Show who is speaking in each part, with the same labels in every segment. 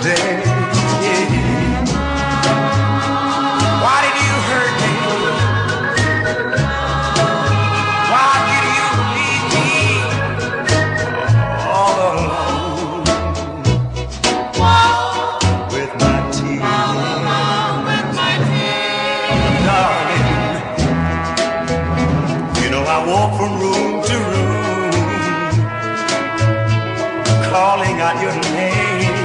Speaker 1: yesterday. Why did you hurt me? Why did you leave me all alone with my tears? Darling, you know I walk from room to room, calling out your name,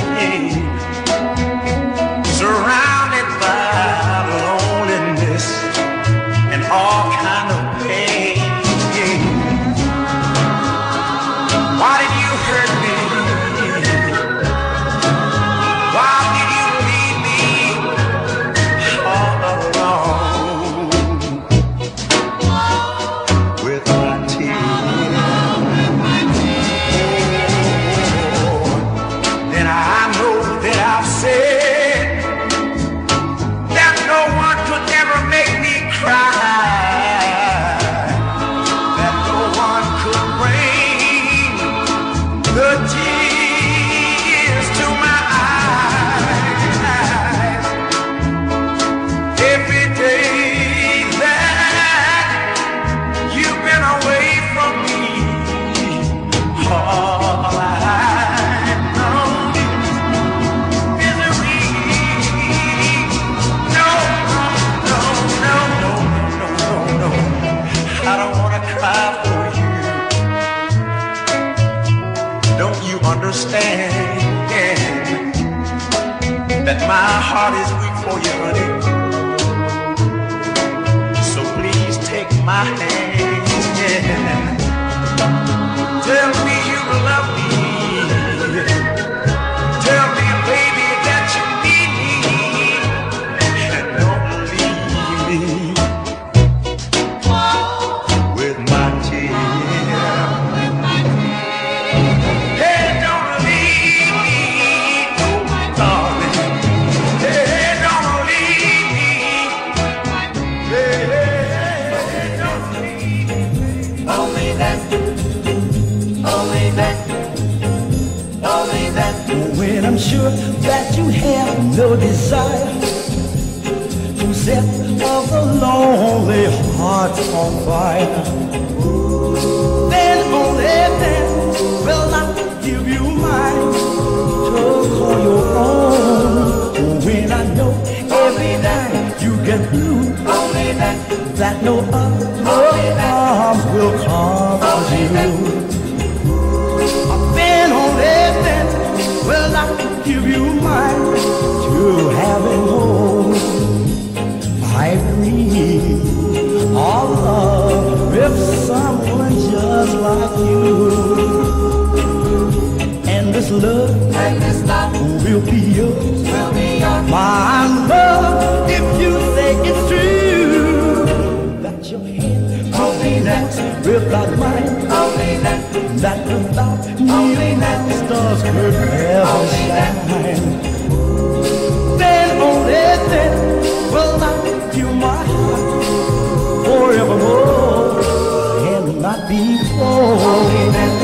Speaker 1: surrounded by loneliness and all kind of pain. Why did you hurt me? Why did you leave me all alone with my tears? And I know that I've said that no one could ever make me cry, that no one could bring the tears to my eyes. Every day that you've been away from me, all I know is misery. No, no, no, no, no, no, no, no. I don't want to cry for you. Don't you understand that my heart is weak for you, honey? So please take my hand. Tell me you love me. Tell me, baby, that you need me, and don't leave me with my tears. Hey, don't leave me, oh darling. Hey, don't leave me. Hey, don't leave me.
Speaker 2: Only that, only that, only that.
Speaker 3: When I'm sure that you have no desire to set all the lonely hearts on fire, then only then will I give you mine to call your own. When I know every night you get blue,
Speaker 2: Only that,
Speaker 3: that no other arms will comfort you. Then only then will I give you mine to have it home. I agree, all love with someone just like you, and this love
Speaker 2: and this love
Speaker 3: will be yours.
Speaker 2: will be yours.
Speaker 3: My love, if you say it's true, that your hand
Speaker 2: Only that,
Speaker 3: without mine,
Speaker 2: only that,
Speaker 3: that without
Speaker 2: Only
Speaker 3: me
Speaker 2: that.
Speaker 3: stars could never
Speaker 2: Only that.
Speaker 3: shine. Then only then will I give my heart forevermore and not before.
Speaker 2: only that,